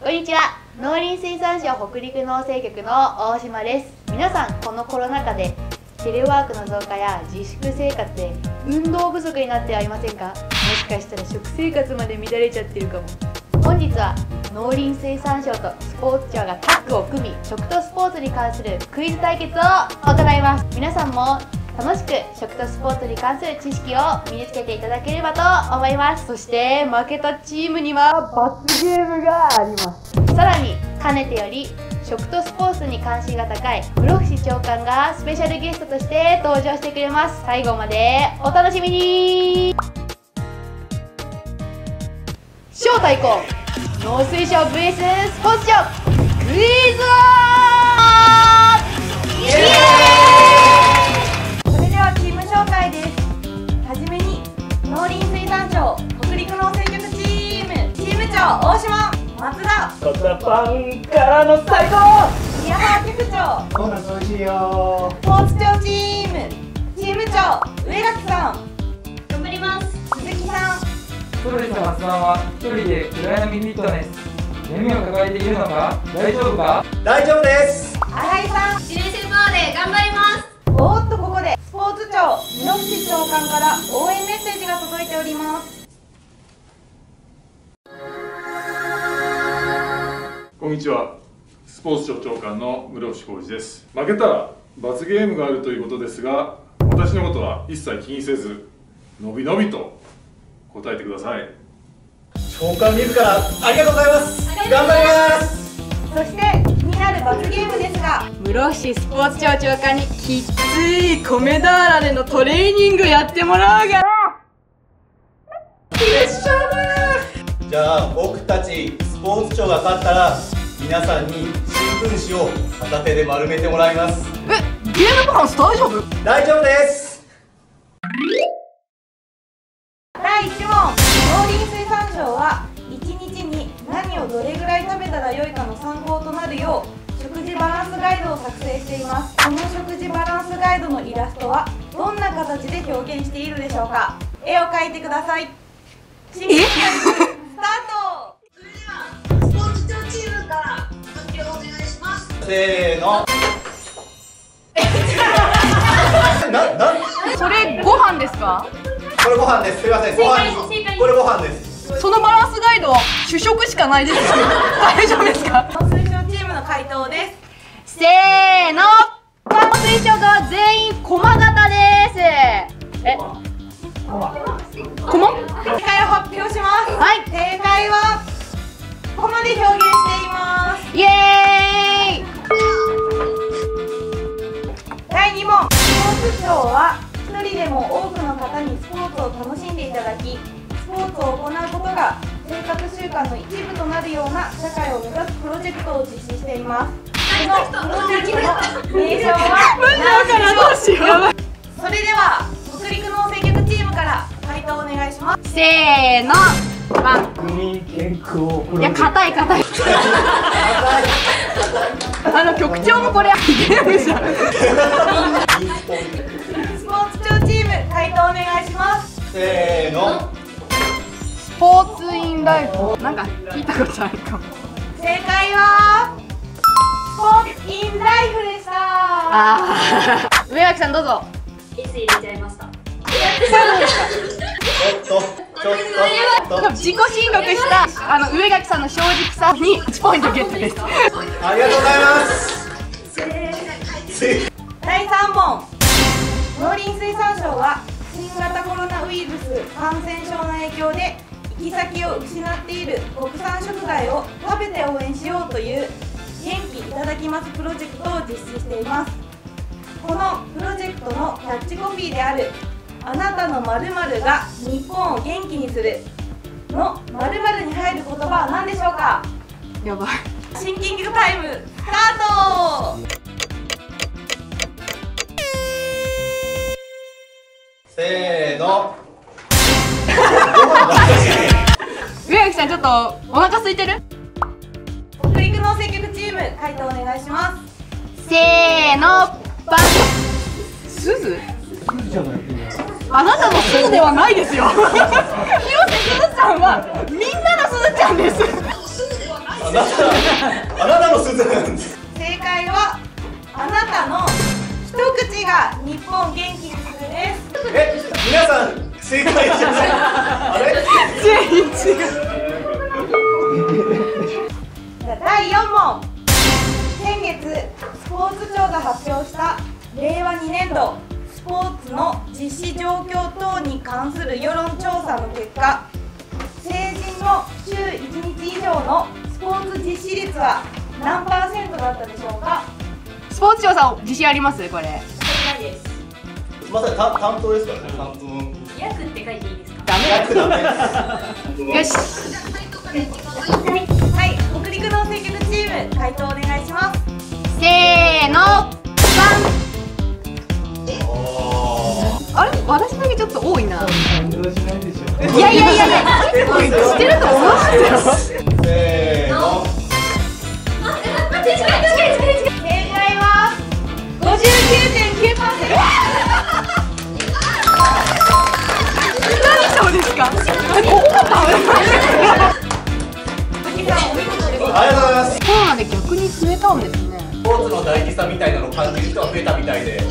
こんにちは。農林水産省北陸農政局の大島です。皆さん、このコロナ禍でテレワークの増加や自粛生活で運動不足になってはいませんか？もしかしたら食生活まで乱れちゃってるかも。本日は農林水産省とスポーツ庁がタッグを組み、食とスポーツに関するクイズ対決を行います。皆さんも楽しく食とスポーツに関する知識を身につけていただければと思います。そして負けたチームには罰ゲームがあります。さらにかねてより食とスポーツに関心が高い室伏長官がスペシャルゲストとして登場してくれます。最後までお楽しみに。省対抗農水省 vs スポーツ庁クイズ王。イエーイ。 それではチーム紹介です。はじめに農林水産省北陸農政局チーム長大島松田コタパンからの最高宮原局長ドーナツ美味しいよスポーツ庁チーム長上垣さん頑張ります。 鈴木さんストレス発散は一人で暗闇フィットネス。闇を抱えているのか大丈夫か？ 大丈夫です。 新井さん司令センバーで頑張ります。 おっとここでスポーツ庁室伏長官から応援メッセージが届いております。 こんにちは。スポーツ庁長官の室伏浩二です。負けたら罰ゲームがあるということですが、私のことは一切気にせずのびのびと答えてください。 長官自らありがとうございます。頑張ります。 そして気になる罰ゲームですが、 室伏スポーツ庁長官にきっつい米俵でのトレーニングやってもらうから。 プレッシャーだ。じゃあ僕たちスポーツ庁が勝ったら皆さんに新聞紙を片手で丸めてもらいます。 ゲームバランス大丈夫？ 大丈夫です。 第1問。農林水産省は1日に何をどれぐらい食べたらよいかの参考となるよう食事バランスガイドを作成しています。この食事バランスガイドのイラストはどんな形で表現しているでしょうか？絵を描いてください。シンキングスタート。 それではスポーツ庁チームから発表をお願いします。 せーの。 それご飯ですか？ これご飯です。すいません。ご飯。これご飯です。 そのバランスガイドは主食しかないですよ。大丈夫ですか？ 農水省チームの回答です。 せーの。農水省が全員駒型です。駒？ 正解を発表します。 はい。 正解はコマで表現しています。 イエーイ。 第2問。スポーツ庁は一人でも多くの方にスポーツを楽しんでいただき、スポーツを行うことが生活習慣の一部となるような社会を目指すプロジェクトを実施しています。このプロジェクトの名称は何でしょう？それでは北陸農政局チームから回答お願いします。 せーの。バン。 国民健康プロいや、硬い。局長もこれゲームじゃん。 スポーツ庁チーム回答お願いします。 せーの。 スポーツインライフ。なんか聞いたことあるかも。 正解はスポーツインライフでした。 上垣さんどうぞ。 いつ入れちゃいました。 自己申告した上垣さんの正直さに1ポイントゲットです。 ありがとうございます。 第3問。農林水産省は新型コロナウイルス感染症の影響で行き先を失っている国産食材を食べて応援しようという元気いただきますプロジェクトを実施しています。このプロジェクトのキャッチコピーであるあなたの〇〇が日本を元気にするの〇〇に入る言葉は何でしょうか？ やばい。 シンキングタイムスタート。 せーの。 上垣さんちょっとお腹空いてる？ 北陸農政局チーム回答お願いします。 せーの。バン。すず？あなたのすずではないですよ。広瀬すずさんはみんなのすずちゃんです。 何あなたの鈴なんです。 正解はあなたの一口が日本元気にするです。 皆さん正解じゃない。あれ？ 第4問。先月スポーツ庁が発表した令和2年度スポーツの実施状況等に関する世論調査の結果、成人の週1日以上のスポーツ実施率は何%だったでしょうか。 スポーツ庁さん自信ありますこれ？ ないです。 すみません、担当ですからね。担当。 約って書いていいですか。 ダメ約ダメ。 よし。 はい、北陸農政局チーム回答お願いします。 せーの、あれ私だけちょっと多いな。いやいやいやいや、結構してると思うんですよ。 せーの。 正解は 59.9%。 何そうですか？ここが倒れました。 秋さんお見事です。 ありがとうございます。 コロナで逆に増えたんですね。 スポーツの大事さみたいなのを感じる人が増えたみたいで、